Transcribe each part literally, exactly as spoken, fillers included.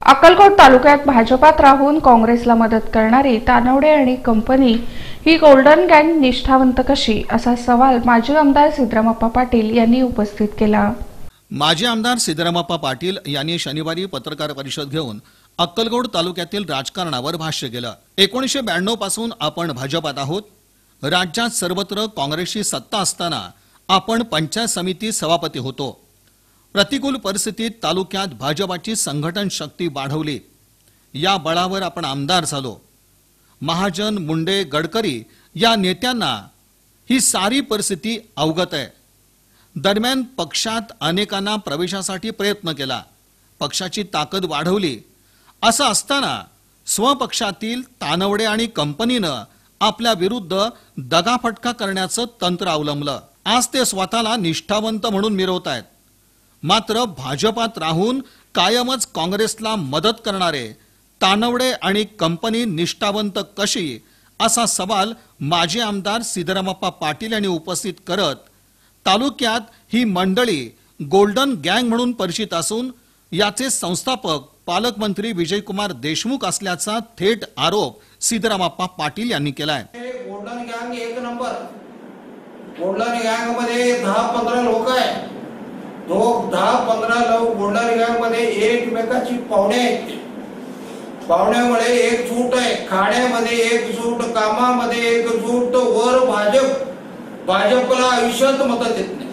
अक्कलकोट तालुक्यात भाजपात राहून काँग्रेसला मदत करणारी तानवडे आणि कंपनी ही गोल्डन गँग निष्ठावंत कशी, असा सवाल माजी आमदार सिद्धरामप्पा पाटील यांनी उपस्थित केला। माजी आमदार सिद्धरामप्पा पाटील यांनी शनिवारी पत्रकार परिषद घेऊन अक्कलकोट तालुक्यातील राजकारणावर भाष्य केलं। एकोणीसशे ब्याण्णव पासून आपण भाजपात आहोत। राज्यात सर्वत्र काँग्रेसची सत्ता असताना आपण पंचायत समिती सभापती होतो। प्रतिकूल परिस्थितीत तालुक्यात भाजपाची संघटन शक्ती वाढवली, या बळावर आपण आमदार झालो। महाजन, मुंडे, गडकरी या नेत्यांना ही सारी परिस्थिती अवगत आहे। दरम्यान पक्षात अनेकांना प्रवेशासाठी प्रयत्न केला, पक्षाची ताकद वाढवली। असं असताना स्वपक्षातील तानवडे आणि कंपनीनं आपल्या विरुद्ध दगाफटका करण्याचं तंत्र अवलंबलं। आज ते स्वतःला निष्ठावंत म्हणून मिरवत आहेत, मात्र भाजपात राहून कायमच काँग्रेसला मदत करणारे तानवडे आणि कंपनी निष्ठावंत कशी, असा सवाल माजी आमदार सिद्धरामप्पा पाटील यांनी उपस्थित करत तालुक्यात ही मंडळी गोल्डन गँग म्हणून परिचित असून याचे संस्थापक पालकमंत्री विजयकुमार देशमुख असल्याचा थेट आरोप सिद्धरामप्पा पाटील यांनी केलाय। गोल्डन गँग एक नंबर, गोल्डन गँग मध्ये दहा पंधरा लोक आहेत। तो दहा पंधरा लोक गोल्डन गँग मध्ये एकमेकाची पाहुणे आहेत। पाहुण्यामुळे एकजूट आहे, खाण्यामध्ये एकजूट, कामामध्ये एकजूट। वर भाजप भाजपला आयुष्यात मत देत नाही,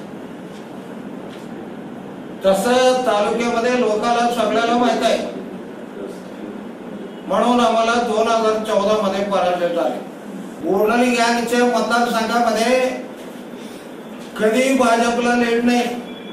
तसं तालुक्यामध्ये लोकांना सगळ्याला माहित आहे। म्हणून आम्हाला दोन हजार चौदा मध्ये पराजय झाले। गोल्डन गँगच्या मतदारसंघामध्ये कधी भाजपला लीड नाही,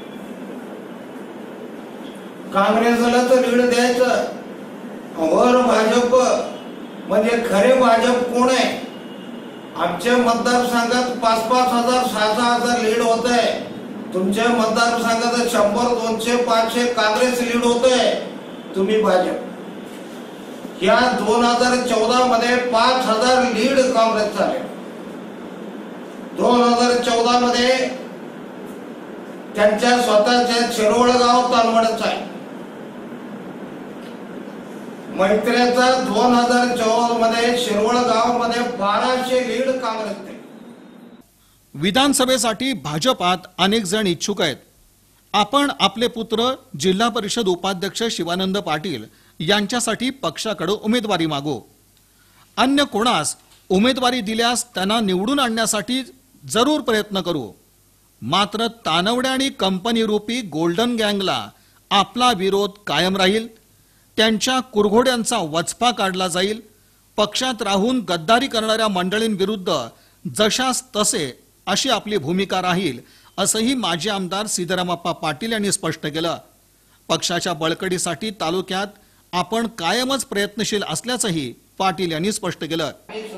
काँग्रेसला तर लीड द्यायचं। वर भाजप म्हणजे खरे भाजप कोण आहे? आमच्या मतदारसंघात पाच पाच हजार सहा सहा हजार लीड होत आहे। तुमच्या मतदारसंघात शंभर दोनशे पाचशे काँग्रेस लीड होत आहे, तुम्ही भाजप। या दोन हजार चौदा मध्ये पाच हजार लीड काँग्रेस झाले। दोन हजार चौदा मध्ये त्यांच्या स्वतःच्या शिरोळ गाव तानवडच आहे। मैत्र्याचा दोन हजार चौदा मध्ये शिरवळ गाव मध्ये बाराशे लीड काँग्रेस। विधानसभेसाठी भाजपात अनेक जण इच्छुक आहेत। आपण आपले पुत्र जिल्हा परिषद उपाध्यक्ष शिवानंद पाटील यांच्यासाठी पक्षाकडे उमेदवारी मागू। अन्य कोणास उमेदवारी दिल्यास त्यांना निवडून आणण्यासाठी जरूर प्रयत्न करू। मात्र तानवडे आणि कंपनी रूपी गोल्डन गँगला आपला विरोध कायम राहील। त्यांच्या कुरघोड्यांचा वचपा काढला जाईल। पक्षात राहून गद्दारी करणाऱ्या मंडळींविरुद्ध जशास तसे अशी आपली भूमिका राहील, असंही माजी आमदार सिद्धरामप्पा पाटील यांनी स्पष्ट केलं। पक्षाच्या बळकटीसाठी तालुक्यात आपण कायमच प्रयत्नशील असल्याचंही पाटील यांनी स्पष्ट केलं।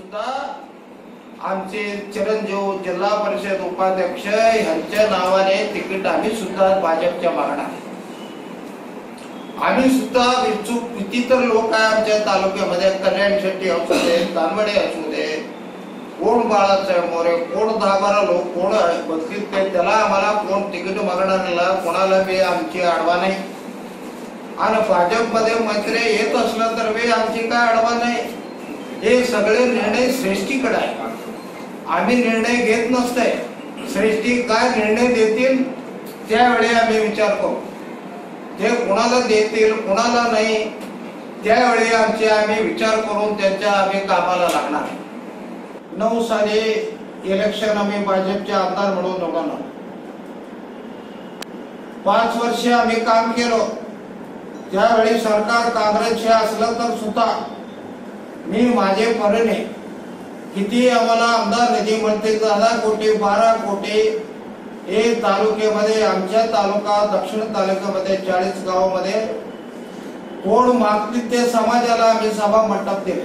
आमचे चिरंजीव जिल्हा परिषद उपाध्यक्ष यांच्या नावाने तिकीट आम्ही सुद्धा भाजपच्या मागणार। आम्ही सुद्धा इच्छुक कितीतर लोक आहे आमच्या तालुक्यामध्ये। कल्याण शेट्टी असू दे, तानवडे असू दे, कोण बाळासाहेब मोरे, कोण दहा बारा लोक कोण बघतील ते, त्याला आम्हाला कोण तिकीट मागणाऱ्याला कोणाला बी आमची अडवा नाही। आणि भाजपमध्ये मैत्री येत असलं तर बी आमची काय अडवा नाही। हे सगळे निर्णय श्रेष्ठीकडे आहे, आम्ही निर्णय घेत नसते। श्रेष्ठी काय निर्णय देतील त्यावेळी आम्ही विचार करू। ते कोणाला देतील कोणाला नाही त्यावेळी आमचे आम्ही विचार करून त्यांच्या आम्ही कामाला लागणार। नऊ साली इलेक्शन आम्ही भाजपचे आमदार म्हणून निवडून आलो। पाच वर्ष आम्ही काम केलं। त्यावेळी सरकार काँग्रेसचे असलं तर सुद्धा मी माझे परीने किती आम्हाला आमदार निधी मिळते, दहा कोटी बारा कोटी हे तालुक्यामध्ये, आमच्या तालुका दक्षिण तालुक्यामध्ये चाळीस गावामध्ये कोण मागतील ते समाजाला आम्ही सभा मंडप दिले।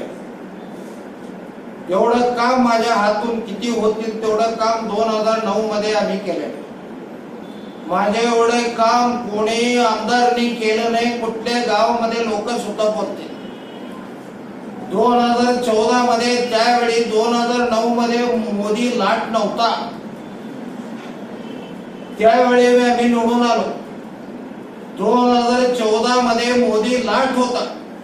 एवढं काम माझ्या हातून किती होतील तेवढं काम दोन हजार नऊ मध्ये आम्ही केले। माझे एवढे काम कोणी आमदारांनी केलं नाही। कुठल्या गावामध्ये लोक सुद्धा बोलते। दोन हजार चौदा मध्ये त्यावेळी दोन हजार नऊ मध्ये मोदी लाट नव्हता, त्यावेळी आम्ही निवडून आलो। दोन हजार चौदा मध्ये मोदी लाट होता,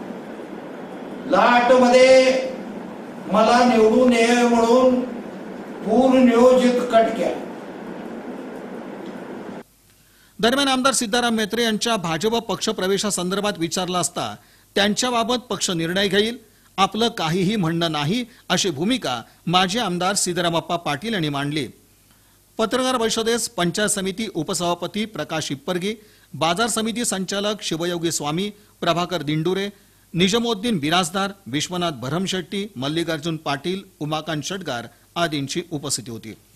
लाट मध्ये मला निवडून ये म्हणून पूर्वनियोजित कट केला. दरम्यान आमदार सिद्धाराम म्हेत्रे यांच्या भाजप पक्ष प्रवेशासंदर्भात विचारलं असता त्यांच्याबाबत पक्ष निर्णय घेईल, आपलं काहीही म्हणणं नाही अशी भूमिका माजी आमदार सिद्धरामप्पा पाटील यांनी मांडली. पत्रकार परिषदेस पंचायत समिती उपसभापती प्रकाश इप्परगी, बाजार समिती संचालक शिवयोगी स्वामी, प्रभाकर दिंडुरे, निजमुद्दीन बिराजदार, विश्वनाथ भरमशेट्टी, मल्लिकार्जुन पाटील, उमाकांत शेटगार आदींची उपस्थिती होती.